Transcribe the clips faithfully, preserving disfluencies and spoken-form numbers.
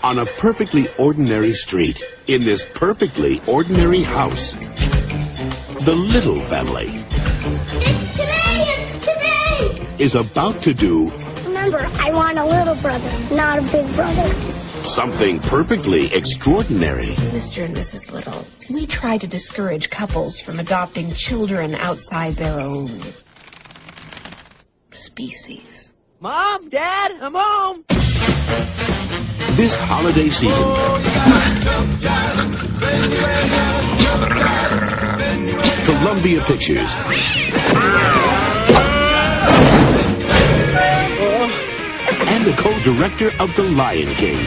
on a perfectly ordinary street, in this perfectly ordinary house. The Little family It's today! It's today! is about to do Remember, I want a little brother, not a big brother. something perfectly extraordinary. Mister and Missus Little, we try to discourage couples from adopting children outside their own species. Mom, Dad, I'm home. This holiday season, Columbia Pictures and the co-director of The Lion King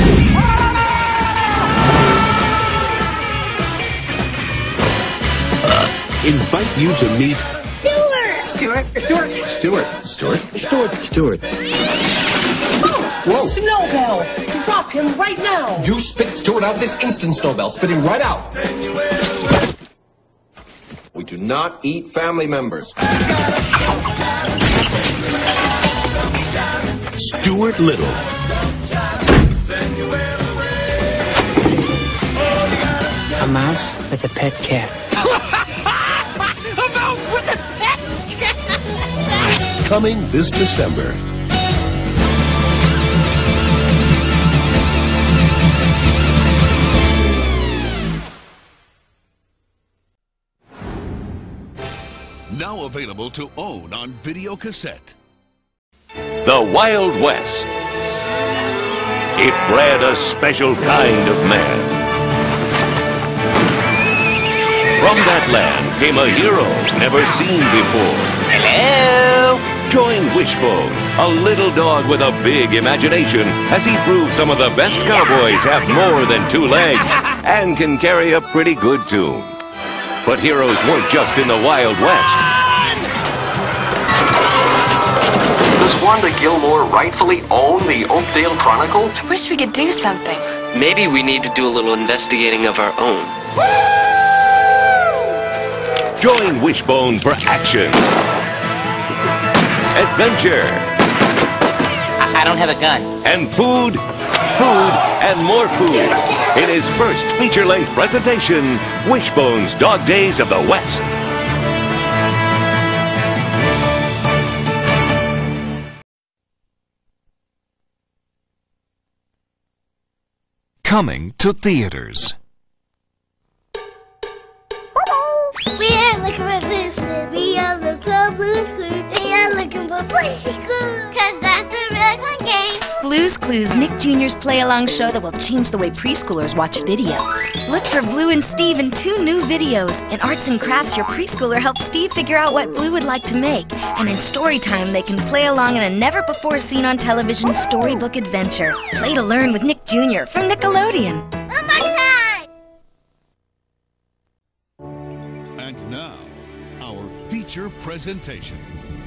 invite you to meet Stewart! Stuart, Stuart. Stuart. Stuart. Stuart. Stuart. Whoa. Snowbell, drop him right now. You spit Stuart out this instant, Snowbell. Spit him right out. We do not eat family members. Stuart Little. A mouse with a pet cat. A mouse with a pet cat! Coming this December. Now available to own on video cassette. The Wild West. It bred a special kind of man. From that land came a hero never seen before. Hello? Join Wishbone, a little dog with a big imagination, as he proves some of the best cowboys have more than two legs and can carry a pretty good tune. But heroes weren't just in the Wild West. Does Wanda Gilmore rightfully own the Oakdale Chronicle? I wish we could do something. Maybe we need to do a little investigating of our own. Join Wishbone for action, adventure, I, I don't have a gun. and food, food, and more food in his first feature-length presentation, Wishbone's Dog Days of the West. Coming to theaters. We are looking for Blue's Clues. We are looking for Blue's Clues. We are looking for Blue's Clues. Cause that's a really fun game. Blue's Clues, Nick Junior's play-along show that will change the way preschoolers watch videos. Look for Blue and Steve in two new videos. In Arts and Crafts, your preschooler helps Steve figure out what Blue would like to make. And in Storytime, they can play along in a never-before-seen-on-television storybook adventure. Play to learn with Nick Junior from Nickelodeon. One more time. And now, our feature presentation.